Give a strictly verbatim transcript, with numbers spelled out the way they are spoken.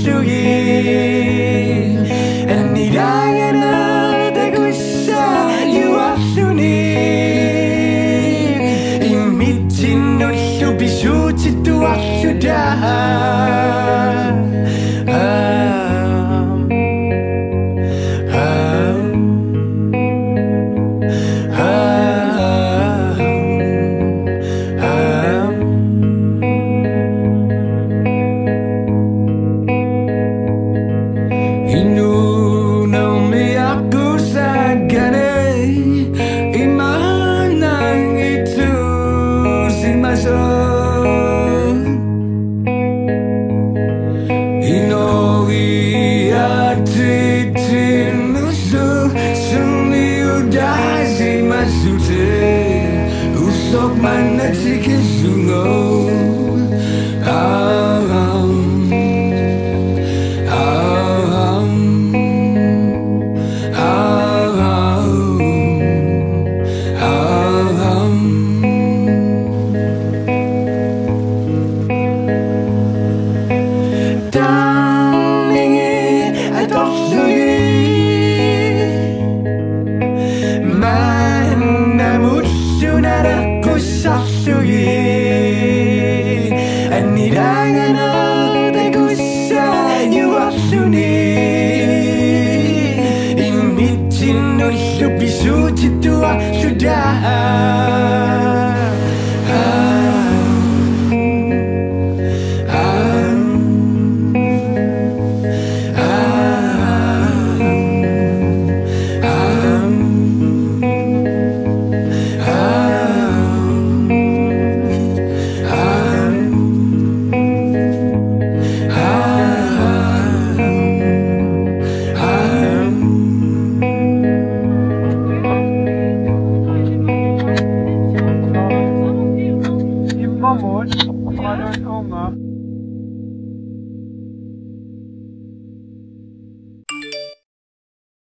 앞서기 아니라야 나다고 있어 You 앞서니 이 미친 눈도 비추지도 앞서다 Usok man na tikisungo Aham Aham Aham Aham Tangi atopsugi Man namut sunaraku sapsugi 아니라가 너다고 있어 You 앞서니 이 미친 눈도 비추지도 앞서다 Mamor, var det unga?